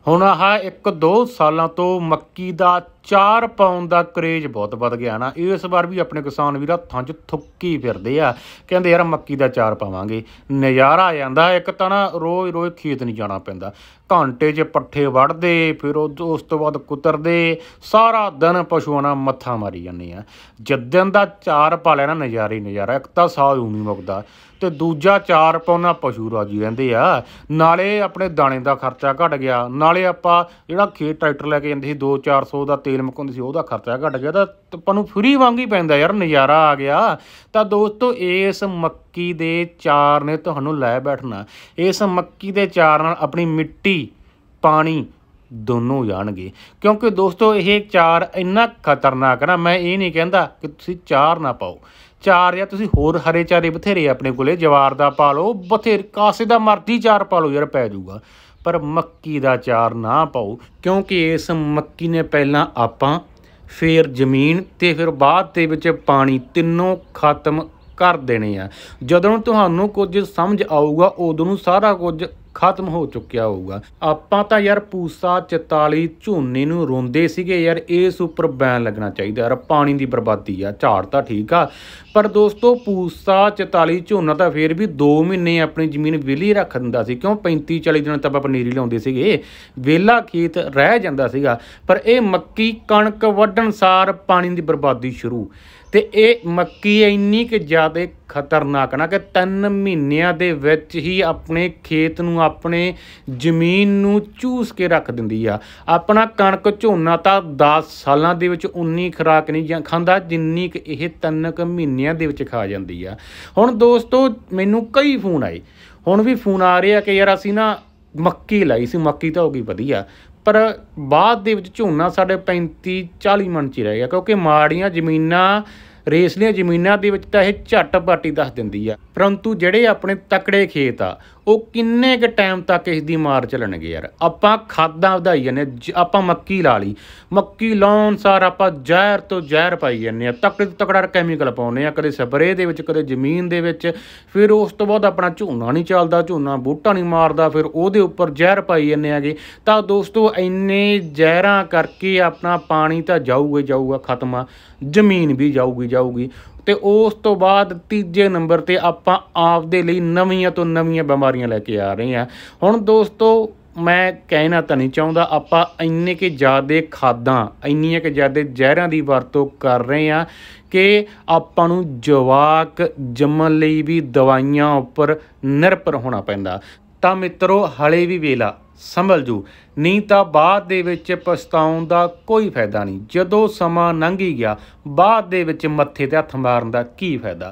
ਹੁਣ ਆਹ 1-2 ਸਾਲਾਂ ਤੋਂ ਮੱਕੀ ਦਾ ਚਾਰ ਪਾਉਣ ਦਾ ਕਰੇਜ ਬਹੁਤ ਵੱਧ ਗਿਆ ਨਾ। ਇਸ ਵਾਰ ਵੀ ਆਪਣੇ ਕਿਸਾਨ ਵੀਰ ਹੱਥਾਂ 'ਚ ਥੁੱਕੀ ਫਿਰਦੇ ਆ, ਕਹਿੰਦੇ ਯਾਰ ਮੱਕੀ ਦਾ ਚਾਰ ਪਾਵਾਂਗੇ। ਨਜ਼ਾਰਾ ਆ ਜਾਂਦਾ। ਇੱਕ ਤਾਂ ਨਾ ਰੋਜ਼ ਰੋਜ਼ ਖੇਤ ਨਹੀਂ ਜਾਣਾ ਪੈਂਦਾ, ਘੰਟੇ 'ਚ ਪੱਠੇ ਵੱਢਦੇ, ਫਿਰ ਉਸ ਤੋਂ ਬਾਅਦ ਕੁਤਰਦੇ, ਸਾਰਾ ਦਿਨ ਪਸ਼ੂਆਂ ਨਾਲ ਮੱਥਾ ਮਾਰੀ ਜਾਂਦੇ ਆ। ਜਿੱਦਣ ਦਾ ਚਾਰ ਪਾ ਲਿਆ ਨਾ ਨਜ਼ਾਰੇ ਨਜ਼ਾਰਾ। ਇੱਕ ਤਾਂ ਸਾਹ ਊਂ ਨਹੀਂ ਮੁੱਕਦਾ, ਅਤੇ ਦੂਜਾ ਚਾਰ ਪਾਉਣਾ ਪਸ਼ੂ ਰਾਜੀ ਰਹਿੰਦੇ ਆ। ਨਾਲੇ ਆਪਣੇ ਦਾਣੇ ਦਾ ਖਰਚਾ ਘੱਟ ਗਿਆ, ਨਾਲੇ ਆਪਾਂ ਜਿਹੜਾ ਖੇਤ ਟਰੈਕਟਰ ਲੈ ਕੇ ਜਾਂਦੇ ਸੀ 200-400 ਦਾ ਤੇਲ ਮੁਕਾਉਂਦੇ ਸੀ, ਉਹਦਾ ਖਰਚਾ ਘੱਟ ਗਿਆ। ਤਾਂ ਆਪਾਂ ਨੂੰ ਫਰੀ ਵਾਂਗ ਹੀ ਪੈਂਦਾ ਯਾਰ, ਨਜ਼ਾਰਾ ਆ ਗਿਆ। ਤਾਂ ਦੋਸਤੋ ਇਸ ਮੱਕੀ ਦੇ ਚਾਰ ਨੇ ਤੁਹਾਨੂੰ ਲੈ ਬੈਠਣਾ। ਇਸ ਮੱਕੀ ਦੇ ਚਾਰ ਨਾਲ ਆਪਣੀ ਮਿੱਟੀ ਪਾਣੀ ਦੋਨੋਂ ਜਾਣਗੇ, ਕਿਉਂਕਿ ਦੋਸਤੋ ਇਹ ਚਾਰ ਇੰਨਾ ਖਤਰਨਾਕ ਨਾ। ਮੈਂ ਇਹ ਨਹੀਂ ਕਹਿੰਦਾ ਕਿ ਤੁਸੀਂ ਚਾਰ ਨਾ ਪਾਓ, ਚਾਰ ਜਾਂ ਤੁਸੀਂ ਹੋਰ ਹਰੇ ਚਾਰੇ ਬਥੇਰੇ ਆਪਣੇ ਕੋਲੇ, ਜਵਾਰ ਦਾ ਪਾ ਲਓ, ਬਥੇਰੇ ਕਾਸੇ ਦਾ ਮਰਜ਼ੀ ਚਾਰ ਪਾ ਲਓ ਯਾਰ, ਪੈ ਜਾਊਗਾ। ਪਰ ਮੱਕੀ ਦਾ ਚਾਰ ਨਾ ਪਾਓ, ਕਿਉਂਕਿ ਇਸ ਮੱਕੀ ਨੇ ਪਹਿਲਾਂ ਆਪਾਂ, ਫਿਰ ਜ਼ਮੀਨ ਅਤੇ ਫਿਰ ਬਾਅਦ ਦੇ ਵਿੱਚ ਪਾਣੀ ਤਿੰਨੋਂ ਖਤਮ ਕਰ ਦੇਣੇ ਆ। ਜਦੋਂ ਤੁਹਾਨੂੰ ਕੁਝ ਸਮਝ ਆਊਗਾ ਉਦੋਂ ਨੂੰ ਸਾਰਾ ਕੁਝ ਖਤਮ ਹੋ ਚੁੱਕਿਆ ਹੋਊਗਾ। ਆਪਾਂ ਤਾਂ ਯਾਰ ਪੂਸਾ 44 ਝੋਨੇ ਨੂੰ ਰੋਂਦੇ ਸੀਗੇ ਯਾਰ, ਇਸ ਉੱਪਰ ਬੈਨ ਲੱਗਣਾ ਚਾਹੀਦਾ ਯਾਰ, ਪਾਣੀ ਦੀ ਬਰਬਾਦੀ ਆ। ਝਾੜ ਤਾਂ ਠੀਕ ਆ, ਪਰ ਦੋਸਤੋ ਪੂਸਾ 44 ਝੋਨਾ ਤਾਂ ਫਿਰ ਵੀ 2 ਮਹੀਨੇ ਆਪਣੀ ਜ਼ਮੀਨ ਵਿਹਲੀ ਰੱਖ ਦਿੰਦਾ ਸੀ। ਕਿਉਂ 35-40 ਦਿਨ ਤਾਂ ਆਪਾਂ ਪਨੀਰੀ ਲਾਉਂਦੇ ਸੀਗੇ, ਵਿਹਲਾ ਖੇਤ ਰਹਿ ਜਾਂਦਾ ਸੀਗਾ। ਪਰ ਇਹ ਮੱਕੀ ਕਣਕ ਵੱਢਣ ਸਾਰ ਪਾਣੀ ਦੀ ਬਰਬਾਦੀ ਸ਼ੁਰੂ। ਅਤੇ ਇਹ ਮੱਕੀ ਇੰਨੀ ਕੁ ਜ਼ਿਆਦਾ ਖਤਰਨਾਕ ਨਾ ਕਿ 3 ਮਹੀਨਿਆਂ ਦੇ ਵਿੱਚ ਹੀ ਆਪਣੇ ਖੇਤ ਨੂੰ, ਆਪਣੇ ਜ਼ਮੀਨ ਨੂੰ ਚੂਸ ਕੇ ਰੱਖ ਦਿੰਦੀ ਆ। ਆਪਣਾ ਕਣਕ ਝੋਨਾ ਤਾਂ 10 ਸਾਲਾਂ ਦੇ ਵਿੱਚ ਉਨੀ ਖੁਰਾਕ ਨਹੀਂ ਖਾਂਦਾ ਜਿੰਨੀ ਕੁ ਇਹ 3 ਕੁ ਮਹੀਨਿਆਂ ਦੇ ਵਿੱਚ ਖਾ ਜਾਂਦੀ ਆ। ਹੁਣ ਦੋਸਤੋ ਮੈਨੂੰ ਕਈ ਫੋਨ ਆਏ, ਹੁਣ ਵੀ ਫੋਨ ਆ ਰਹੇ ਆ ਕਿ ਯਾਰ ਅਸੀਂ ਨਾ ਮੱਕੀ ਲਾਈ ਸੀ, ਮੱਕੀ ਤਾਂ ਹੋ ਗਈ ਵਧੀਆ, ਪਰ ਬਾਅਦ ਦੇ ਵਿੱਚ ਝੋਨਾ ਸਾਡੇ 35-40 ਮਣ 'ਚ ਹੀ ਰਹਿ ਗਿਆ, ਕਿਉਂਕਿ ਮਾੜੀਆਂ ਜ਼ਮੀਨਾਂ, ਰੇਸਲੀਆਂ ਜ਼ਮੀਨਾਂ ਦੇ ਵਿੱਚ ਤਾਂ ਇਹ ਝੱਟ-ਪੱਟ ਹੀ ਦੱਸ ਦਿੰਦੀ ਆ। ਪਰੰਤੂ ਜਿਹੜੇ ਆਪਣੇ ਤਕੜੇ ਖੇਤ ਆ ਉਹ ਕਿੰਨੇ ਕੁ ਟਾਈਮ ਤੱਕ ਇਸ ਦੀ ਮਾਰ ਚੱਲਣਗੇ ਯਾਰ। ਆਪਾਂ ਖਾਦਾਂ ਵਧਾਈ ਜਾਂਦੇ, ਆਪਾਂ ਮੱਕੀ ਲਾ ਲਈ, ਮੱਕੀ ਲਾਉਣ ਸਾਰ ਆਪਾਂ ਜ਼ਹਿਰ ਤੋਂ ਜ਼ਹਿਰ ਪਾਈ ਜਾਂਦੇ ਹਾਂ, ਤਕੜੇ ਤੋਂ ਤਕੜਾ ਕੈਮੀਕਲ ਪਾਉਂਦੇ ਹਾਂ, ਕਦੇ ਸਪਰੇਅ ਦੇ ਵਿੱਚ, ਕਦੇ ਜ਼ਮੀਨ ਦੇ ਵਿੱਚ। ਫਿਰ ਉਸ ਤੋਂ ਬਾਅਦ ਆਪਣਾ ਝੋਨਾ ਨਹੀਂ ਚੱਲਦਾ, ਝੋਨਾ ਬੂਟਾ ਨਹੀਂ ਮਾਰਦਾ, ਫਿਰ ਉਹਦੇ ਉੱਪਰ ਜ਼ਹਿਰ ਪਾਈ ਜਾਂਦੇ ਹੈਗੇ। ਤਾਂ ਦੋਸਤੋ ਇੰਨੇ ਜ਼ਹਿਰਾਂ ਕਰਕੇ ਆਪਣਾ ਪਾਣੀ ਤਾਂ ਜਾਊਗਾ ਹੀ ਜਾਊਗਾ, ਖਤਮ ਆ, ਜ਼ਮੀਨ ਵੀ ਜਾਊਗੀ। ਅਤੇ ਉਸ ਤੋਂ ਬਾਅਦ ਤੀਜੇ ਨੰਬਰ 'ਤੇ ਆਪਾਂ ਆਪਦੇ ਲਈ ਨਵੀਆਂ ਤੋਂ ਨਵੀਆਂ ਬਿਮਾਰੀਆਂ ਲੈ ਕੇ ਆ ਰਹੇ ਹਾਂ। ਹੁਣ ਦੋਸਤੋ ਮੈਂ ਕਹਿਣਾ ਤਾਂ ਨਹੀਂ ਚਾਹੁੰਦਾ, ਆਪਾਂ ਇੰਨੇ ਕੁ ਜ਼ਿਆਦਾ ਖਾਦਾਂ, ਇੰਨੀਆਂ ਕੁ ਜ਼ਿਆਦਾ ਜ਼ਹਿਰਾਂ ਦੀ ਵਰਤੋਂ ਕਰ ਰਹੇ ਹਾਂ ਕਿ ਆਪਾਂ ਨੂੰ ਜਵਾਕ ਜੰਮਣ ਲਈ ਵੀ ਦਵਾਈਆਂ ਉੱਪਰ ਨਿਰਭਰ ਹੋਣਾ ਪੈਂਦਾ। ਤਾਂ ਮਿੱਤਰੋ ਹਲੇ ਵੀ ਵੇਲਾ ਸੰਭਲ ਜੂ, ਨਹੀਂ ਤਾਂ ਬਾਅਦ ਦੇ ਵਿੱਚ ਪਛਤਾਉਣ ਦਾ ਕੋਈ ਫਾਇਦਾ ਨਹੀਂ। ਜਦੋਂ ਸਮਾਂ ਲੰਘ ਹੀ ਗਿਆ, ਬਾਅਦ ਦੇ ਵਿੱਚ ਮੱਥੇ 'ਤੇ ਹੱਥ ਮਾਰਨ ਦਾ ਕੀ ਫਾਇਦਾ।